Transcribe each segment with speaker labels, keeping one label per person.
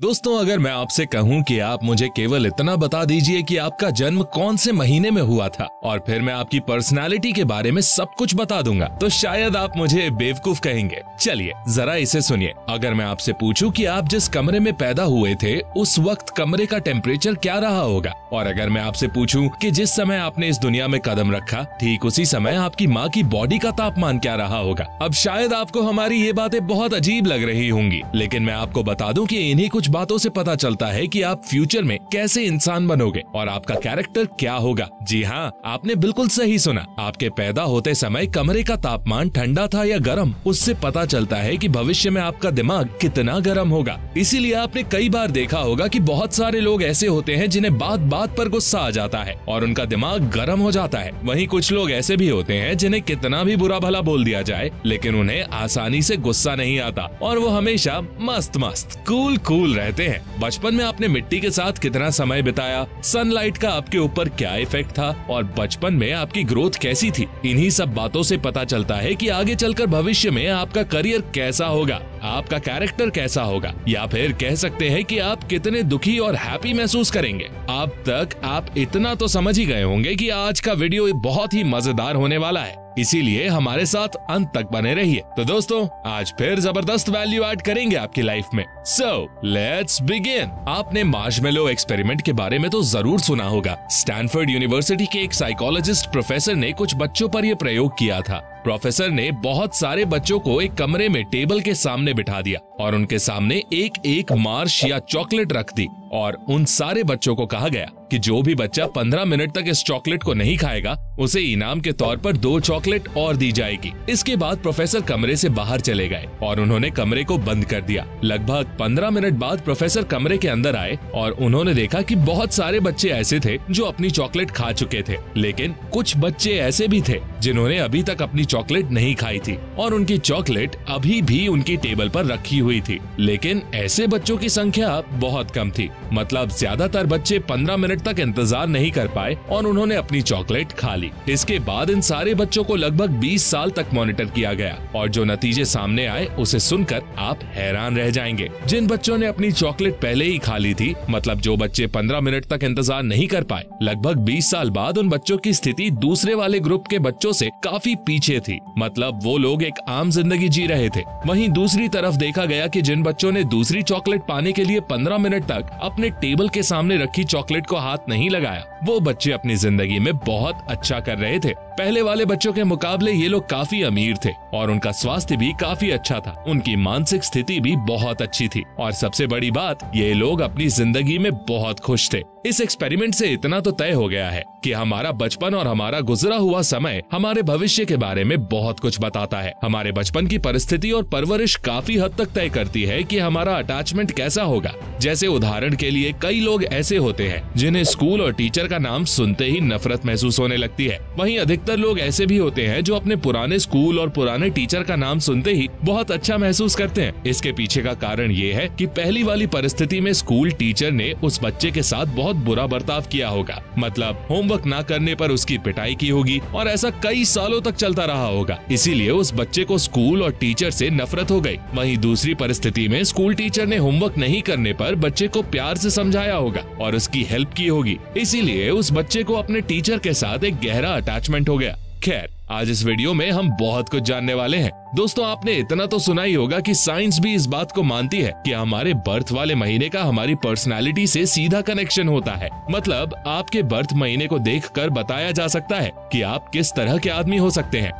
Speaker 1: दोस्तों, अगर मैं आपसे कहूं कि आप मुझे केवल इतना बता दीजिए कि आपका जन्म कौन से महीने में हुआ था और फिर मैं आपकी पर्सनालिटी के बारे में सब कुछ बता दूंगा, तो शायद आप मुझे बेवकूफ कहेंगे। चलिए जरा इसे सुनिए। अगर मैं आपसे पूछूं कि आप जिस कमरे में पैदा हुए थे उस वक्त कमरे का टेम्परेचर क्या रहा होगा, और अगर मैं आपसे पूछूं कि जिस समय आपने इस दुनिया में कदम रखा ठीक उसी समय आपकी माँ की बॉडी का तापमान क्या रहा होगा। अब शायद आपको हमारी ये बातें बहुत अजीब लग रही होंगी, लेकिन मैं आपको बता दूं कि इन्हीं कुछ बातों से पता चलता है कि आप फ्यूचर में कैसे इंसान बनोगे और आपका कैरेक्टर क्या होगा। जी हाँ, आपने बिल्कुल सही सुना। आपके पैदा होते समय कमरे का तापमान ठंडा था या गर्म, उससे पता चलता है कि भविष्य में आपका दिमाग कितना गर्म होगा। इसीलिए आपने कई बार देखा होगा कि बहुत सारे लोग ऐसे होते हैं जिन्हें बात बात पर गुस्सा आ जाता है और उनका दिमाग गर्म हो जाता है। वहीं कुछ लोग ऐसे भी होते हैं जिन्हें कितना भी बुरा भला बोल दिया जाए लेकिन उन्हें आसानी से गुस्सा नहीं आता और वो हमेशा मस्त मस्त कूल रहते हैं। बचपन में आपने मिट्टी के साथ कितना समय बिताया, सनलाइट का आपके ऊपर क्या इफेक्ट था और बचपन में आपकी ग्रोथ कैसी थी, इन्हीं सब बातों से पता चलता है कि आगे चलकर भविष्य में आपका करियर कैसा होगा, आपका कैरेक्टर कैसा होगा, या फिर कह सकते हैं कि आप कितने दुखी और हैप्पी महसूस करेंगे। अब तक आप इतना तो समझ ही गए होंगे कि आज का वीडियो बहुत ही मजेदार होने वाला है, इसीलिए हमारे साथ अंत तक बने रहिए। तो दोस्तों, आज फिर जबरदस्त वैल्यू ऐड करेंगे आपकी लाइफ में। So let's begin. आपने मार्शमेलो एक्सपेरिमेंट के बारे में तो जरूर सुना होगा। स्टैनफोर्ड यूनिवर्सिटी के एक साइकोलॉजिस्ट प्रोफेसर ने कुछ बच्चों पर यह प्रयोग किया था। प्रोफेसर ने बहुत सारे बच्चों को एक कमरे में टेबल के सामने बिठा दिया और उनके सामने एक एक मार्श या चॉकलेट रख दी और उन सारे बच्चों को कहा गया कि जो भी बच्चा 15 मिनट तक इस चॉकलेट को नहीं खाएगा उसे इनाम के तौर पर 2 चॉकलेट और दी जाएगी। इसके बाद प्रोफेसर कमरे से बाहर चले गए और उन्होंने कमरे को बंद कर दिया। लगभग 15 मिनट बाद प्रोफेसर कमरे के अंदर आए और उन्होंने देखा कि बहुत सारे बच्चे ऐसे थे जो अपनी चॉकलेट खा चुके थे, लेकिन कुछ बच्चे ऐसे भी थे जिन्होंने अभी तक अपनी चॉकलेट नहीं खाई थी और उनकी चॉकलेट अभी भी उनकी टेबल पर रखी हुई थी। लेकिन ऐसे बच्चों की संख्या बहुत कम थी, मतलब ज्यादातर बच्चे 15 मिनट तक इंतजार नहीं कर पाए और उन्होंने अपनी चॉकलेट खा ली। इसके बाद इन सारे बच्चों को लगभग 20 साल तक मॉनिटर किया गया और जो नतीजे सामने आए उसे सुनकर आप हैरान रह जाएंगे। जिन बच्चों ने अपनी चॉकलेट पहले ही खा ली थी, मतलब जो बच्चे 15 मिनट तक इंतजार नहीं कर पाए, लगभग 20 साल बाद उन बच्चों की स्थिति दूसरे वाले ग्रुप के बच्चों से काफी पीछे थी, मतलब वो लोग एक आम जिंदगी जी रहे थे। वहीं दूसरी तरफ देखा गया कि जिन बच्चों ने दूसरी चॉकलेट पाने के लिए 15 मिनट तक अपने टेबल के सामने रखी चॉकलेट को हाथ नहीं लगाया, वो बच्चे अपनी जिंदगी में बहुत अच्छा कर रहे थे। पहले वाले बच्चों के मुकाबले ये लोग काफी अमीर थे और उनका स्वास्थ्य भी काफी अच्छा था, उनकी मानसिक स्थिति भी बहुत अच्छी थी और सबसे बड़ी बात, ये लोग अपनी जिंदगी में बहुत खुश थे। इस एक्सपेरिमेंट से इतना तो तय हो गया है कि हमारा बचपन और हमारा गुजरा हुआ समय हमारे भविष्य के बारे में बहुत कुछ बताता है। हमारे बचपन की परिस्थिति और परवरिश काफी हद तक तय करती है कि हमारा अटैचमेंट कैसा होगा। जैसे उदाहरण के लिए कई लोग ऐसे होते हैं जिन्हें स्कूल और टीचर का नाम सुनते ही नफरत महसूस होने लगती है। वहीं अधिकतर लोग ऐसे भी होते हैं जो अपने पुराने स्कूल और पुराने टीचर का नाम सुनते ही बहुत अच्छा महसूस करते हैं। इसके पीछे का कारण ये है कि पहली वाली परिस्थिति में स्कूल टीचर ने उस बच्चे के साथ बहुत बुरा बर्ताव किया होगा, मतलब होमवर्क ना करने पर उसकी पिटाई की होगी और ऐसा कई सालों तक चलता रहा होगा। इसीलिए उस बच्चे को स्कूल और टीचर से नफरत हो गई। वहीं दूसरी परिस्थिति में स्कूल टीचर ने होमवर्क नहीं करने पर बच्चे को प्यार से समझाया होगा और उसकी हेल्प की होगी, इसीलिए उस बच्चे को अपने टीचर के साथ एक गहरा अटैचमेंट हो गया। खैर, आज इस वीडियो में हम बहुत कुछ जानने वाले हैं। दोस्तों, आपने इतना तो सुना ही होगा कि साइंस भी इस बात को मानती है कि हमारे बर्थ वाले महीने का हमारी पर्सनालिटी से सीधा कनेक्शन होता है। मतलब आपके बर्थ महीने को देखकर बताया जा सकता है कि आप किस तरह के आदमी हो सकते हैं।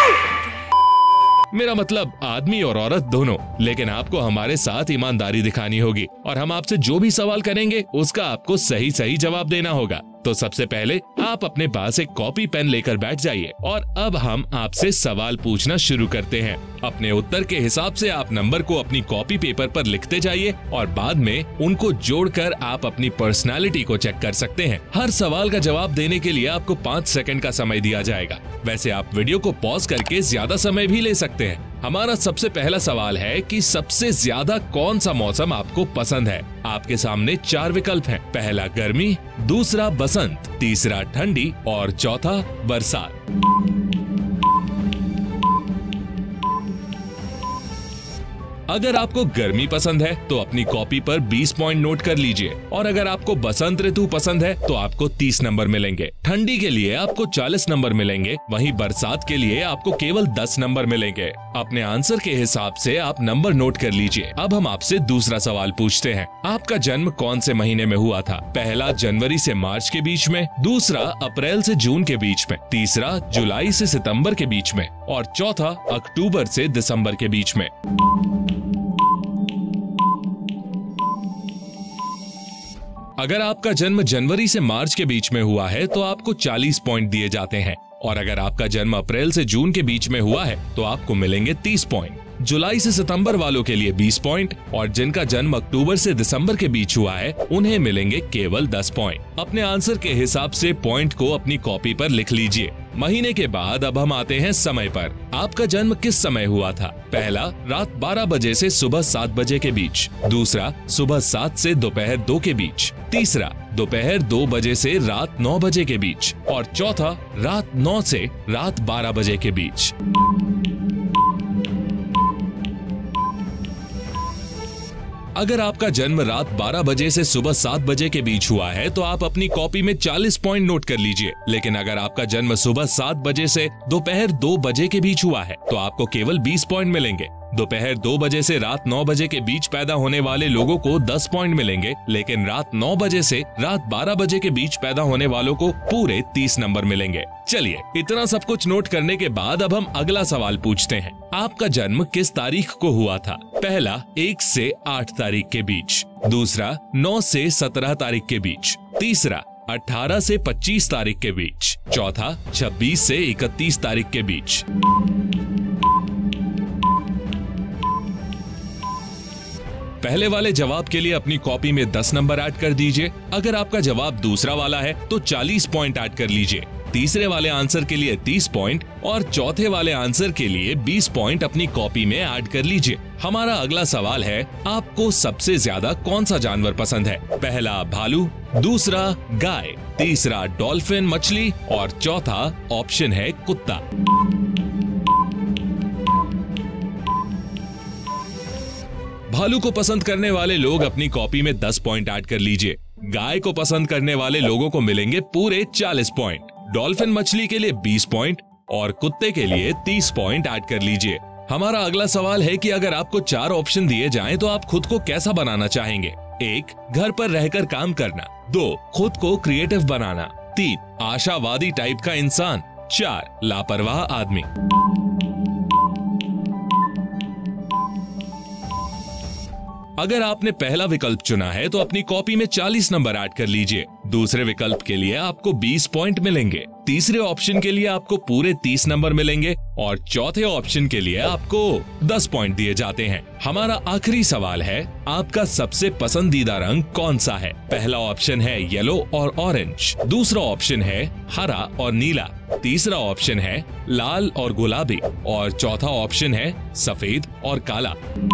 Speaker 1: मेरा मतलब आदमी और औरत दोनों। लेकिन आपको हमारे साथ ईमानदारी दिखानी होगी और हम आपसे जो भी सवाल करेंगे उसका आपको सही सही जवाब देना होगा। तो सबसे पहले आप अपने पास एक कॉपी पेन लेकर बैठ जाइए और अब हम आपसे सवाल पूछना शुरू करते हैं। अपने उत्तर के हिसाब से आप नंबर को अपनी कॉपी पेपर पर लिखते जाइए और बाद में उनको जोड़कर आप अपनी पर्सनालिटी को चेक कर सकते हैं। हर सवाल का जवाब देने के लिए आपको 5 सेकंड का समय दिया जाएगा। वैसे आप वीडियो को पॉज करके ज्यादा समय भी ले सकते हैं। हमारा सबसे पहला सवाल है कि सबसे ज्यादा कौन सा मौसम आपको पसंद है। आपके सामने 4 विकल्प हैं। पहला गर्मी, दूसरा बसंत, तीसरा ठंडी और चौथा बरसात। अगर आपको गर्मी पसंद है तो अपनी कॉपी पर 20 पॉइंट नोट कर लीजिए, और अगर आपको बसंत ऋतु पसंद है तो आपको 30 नंबर मिलेंगे। ठंडी के लिए आपको 40 नंबर मिलेंगे, वहीं बरसात के लिए आपको केवल 10 नंबर मिलेंगे। अपने आंसर के हिसाब से आप नंबर नोट कर लीजिए। अब हम आपसे दूसरा सवाल पूछते हैं, आपका जन्म कौन से महीने में हुआ था? पहला जनवरी से मार्च के बीच में, दूसरा अप्रैल से जून के बीच में, तीसरा जुलाई से सितंबर के बीच में, और चौथा अक्टूबर से दिसंबर के बीच में। अगर आपका जन्म जनवरी से मार्च के बीच में हुआ है तो आपको 40 पॉइंट दिए जाते हैं, और अगर आपका जन्म अप्रैल से जून के बीच में हुआ है तो आपको मिलेंगे 30 पॉइंट। जुलाई से सितंबर वालों के लिए 20 पॉइंट, और जिनका जन्म अक्टूबर से दिसंबर के बीच हुआ है उन्हें मिलेंगे केवल 10 पॉइंट। अपने आंसर के हिसाब से पॉइंट को अपनी कॉपी पर लिख लीजिए। महीने के बाद अब हम आते हैं समय पर। आपका जन्म किस समय हुआ था? पहला रात 12 बजे से सुबह 7 बजे के बीच, दूसरा सुबह 7 से दोपहर 2 के बीच, तीसरा दोपहर 2 बजे से रात 9 बजे के बीच, और चौथा रात 9 से रात 12 बजे के बीच। अगर आपका जन्म रात 12 बजे से सुबह 7 बजे के बीच हुआ है तो आप अपनी कॉपी में 40 पॉइंट नोट कर लीजिए। लेकिन अगर आपका जन्म सुबह 7 बजे से दोपहर 2 बजे के बीच हुआ है तो आपको केवल 20 पॉइंट मिलेंगे। दोपहर 2 बजे से रात 9 बजे के बीच पैदा होने वाले लोगों को 10 पॉइंट मिलेंगे, लेकिन रात 9 बजे से रात 12 बजे के बीच पैदा होने वालों को पूरे 30 नंबर मिलेंगे। चलिए, इतना सब कुछ नोट करने के बाद अब हम अगला सवाल पूछते हैं, आपका जन्म किस तारीख को हुआ था? पहला 1 से 8 तारीख के बीच, दूसरा 9 से 17 तारीख के बीच, तीसरा 18 से 25 तारीख के बीच, चौथा 26 से 31 तारीख के बीच। पहले वाले जवाब के लिए अपनी कॉपी में 10 नंबर ऐड कर दीजिए। अगर आपका जवाब दूसरा वाला है तो 40 पॉइंट ऐड कर लीजिए। तीसरे वाले आंसर के लिए 30 पॉइंट और चौथे वाले आंसर के लिए 20 पॉइंट अपनी कॉपी में ऐड कर लीजिए। हमारा अगला सवाल है, आपको सबसे ज्यादा कौन सा जानवर पसंद है? पहला भालू, दूसरा गाय, तीसरा डॉल्फिन मछली, और चौथा ऑप्शन है कुत्ता। भालू को पसंद करने वाले लोग अपनी कॉपी में 10 पॉइंट ऐड कर लीजिए। गाय को पसंद करने वाले लोगों को मिलेंगे पूरे 40 पॉइंट। डॉल्फिन मछली के लिए 20 पॉइंट और कुत्ते के लिए 30 पॉइंट ऐड कर लीजिए। हमारा अगला सवाल है कि अगर आपको 4 ऑप्शन दिए जाएं तो आप खुद को कैसा बनाना चाहेंगे? 1. घर पर रहकर काम करना, 2. खुद को क्रिएटिव बनाना, 3. आशावादी टाइप का इंसान, 4. लापरवाह आदमी। अगर आपने पहला विकल्प चुना है तो अपनी कॉपी में 40 नंबर ऐड कर लीजिए। दूसरे विकल्प के लिए आपको 20 पॉइंट मिलेंगे, तीसरे ऑप्शन के लिए आपको पूरे 30 नंबर मिलेंगे और चौथे ऑप्शन के लिए आपको 10 पॉइंट दिए जाते हैं। हमारा आखिरी सवाल है, आपका सबसे पसंदीदा रंग कौन सा है? पहला ऑप्शन है येलो और ऑरेंज, दूसरा ऑप्शन है हरा और नीला, तीसरा ऑप्शन है लाल और गुलाबी, और चौथा ऑप्शन है सफेद और काला।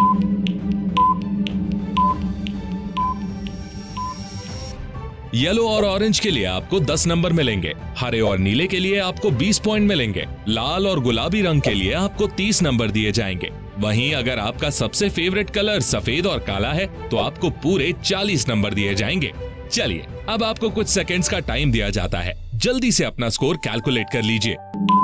Speaker 1: येलो और ऑरेंज के लिए आपको 10 नंबर मिलेंगे, हरे और नीले के लिए आपको 20 पॉइंट मिलेंगे, लाल और गुलाबी रंग के लिए आपको 30 नंबर दिए जाएंगे। वहीं अगर आपका सबसे फेवरेट कलर सफेद और काला है तो आपको पूरे 40 नंबर दिए जाएंगे। चलिए, अब आपको कुछ सेकंड्स का टाइम दिया जाता है, जल्दी से अपना स्कोर कैलकुलेट कर लीजिए।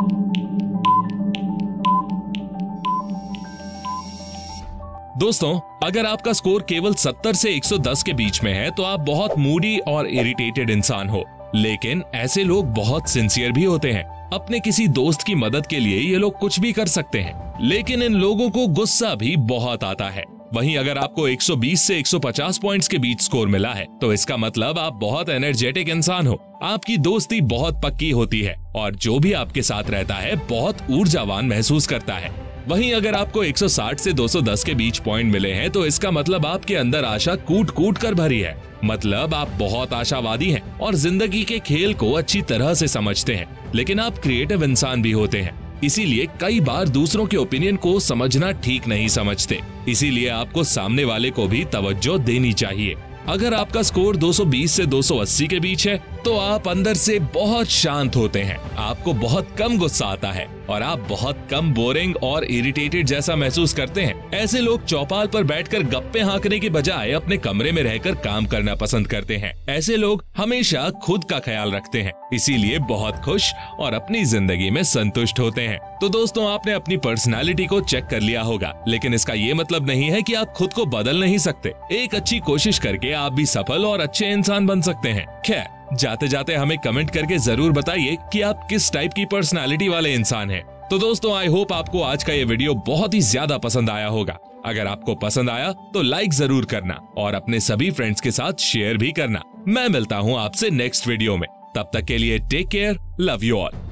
Speaker 1: दोस्तों, अगर आपका स्कोर केवल 70 से 110 के बीच में है तो आप बहुत मूडी और इरिटेटेड इंसान हो। लेकिन ऐसे लोग बहुत सिंसियर भी होते हैं। अपने किसी दोस्त की मदद के लिए ये लोग कुछ भी कर सकते हैं, लेकिन इन लोगों को गुस्सा भी बहुत आता है। वहीं अगर आपको 120 से 150 पॉइंट्स के बीच स्कोर मिला है तो इसका मतलब आप बहुत एनर्जेटिक इंसान हो। आपकी दोस्ती बहुत पक्की होती है और जो भी आपके साथ रहता है बहुत ऊर्जावान महसूस करता है। वहीं अगर आपको 160 से 210 के बीच पॉइंट मिले हैं तो इसका मतलब आपके अंदर आशा कूट कूट कर भरी है। मतलब आप बहुत आशावादी हैं और जिंदगी के खेल को अच्छी तरह से समझते हैं। लेकिन आप क्रिएटिव इंसान भी होते हैं, इसीलिए कई बार दूसरों के ओपिनियन को समझना ठीक नहीं समझते। इसीलिए आपको सामने वाले को भी तवज्जो देनी चाहिए। अगर आपका स्कोर 220 से 280 के बीच है तो आप अंदर से बहुत शांत होते हैं, आपको बहुत कम गुस्सा आता है और आप बहुत कम बोरिंग और इरिटेटेड जैसा महसूस करते हैं। ऐसे लोग चौपाल पर बैठकर गप्पे हाँकने के बजाय अपने कमरे में रहकर काम करना पसंद करते हैं। ऐसे लोग हमेशा खुद का ख्याल रखते हैं, इसीलिए बहुत खुश और अपनी जिंदगी में संतुष्ट होते हैं। तो दोस्तों, आपने अपनी पर्सनालिटी को चेक कर लिया होगा, लेकिन इसका ये मतलब नहीं है कि आप खुद को बदल नहीं सकते। एक अच्छी कोशिश करके आप भी सफल और अच्छे इंसान बन सकते हैं। खैर, जाते जाते हमें कमेंट करके जरूर बताइए कि आप किस टाइप की पर्सनालिटी वाले इंसान हैं। तो दोस्तों, आई होप आपको आज का ये वीडियो बहुत ही ज्यादा पसंद आया होगा। अगर आपको पसंद आया तो लाइक जरूर करना और अपने सभी फ्रेंड्स के साथ शेयर भी करना। मैं मिलता हूँ आपसे नेक्स्ट वीडियो में। तब तक के लिए take care, love you all.